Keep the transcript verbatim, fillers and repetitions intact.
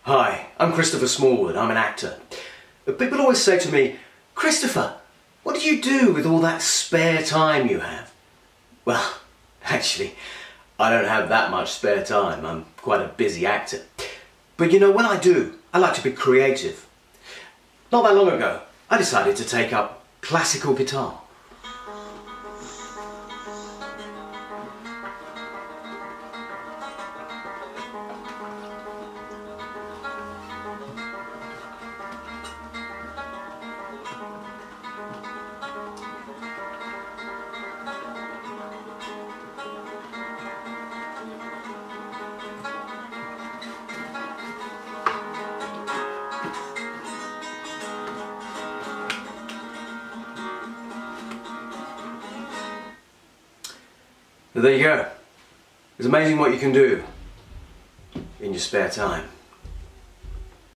Hi, I'm Christopher Smallwood. I'm an actor. People always say to me, "Christopher, what do you do with all that spare time you have?" Well, actually, I don't have that much spare time. I'm quite a busy actor. But you know, when I do, I like to be creative. Not that long ago, I decided to take up classical guitar. There you go. It's amazing what you can do in your spare time.